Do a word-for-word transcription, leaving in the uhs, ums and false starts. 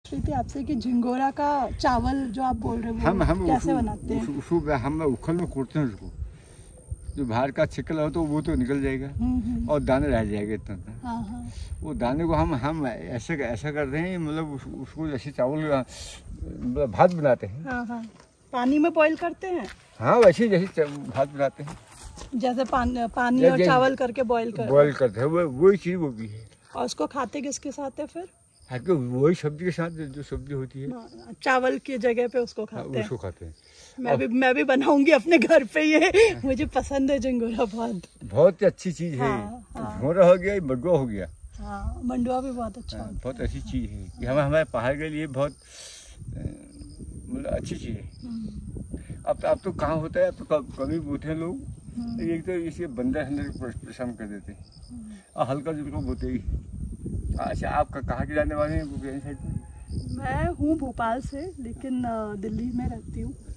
थी आपसे कि झिंगोरा का चावल जो आप बोल रहे हो हम हम कैसे उसको, बनाते हैं? उसको हम उखल में कूटते हैं उसको, जो बाहर का छिकल हो तो वो तो निकल जाएगा और दाने रह जाएगा इतना। हाँ हाँ। वो दाने को हम हम ऐसे ऐसा करते हैं, मतलब उस, उसको जैसे चावल भात बनाते हैं। हाँ हाँ। पानी में बॉईल करते हैं? हाँ वैसे जैसे भात बनाते हैं, जैसे पानी पानी और चावल करके बॉईल कर बॉईल करते हैं, वो वही चीज़ वो भी है। और उसको खाते किसके साथ है फिर? हाँ कि वही सब्जी के साथ जो सब्जी होती है, चावल की जगह पे उसको खाते हैं। उसको खाते हैं। मैं भी मैं भी बनाऊंगी अपने घर पे ये, मुझे पसंद है झिंगोरा बहुत। बहुत अच्छी चीज़ है। झिंगोरा हो गया, मंडुआ हो गया। हाँ मंडुआ भी बहुत अच्छा है, बहुत अच्छी चीज़ है। ये हम हमारे पहाड़ के लिए बहुत मतलब अच्छी चीज़ है। अब अब तो कहाँ होता है, अब तो कभी बोते हैं लोग, एक तो इसे बंदर अंदर परेशान कर देते हैं और हल्का जिनको बोते ही। अच्छा, आप कहाँ के जाने वाले हैं? मैं हूँ भोपाल से, लेकिन दिल्ली में रहती हूँ।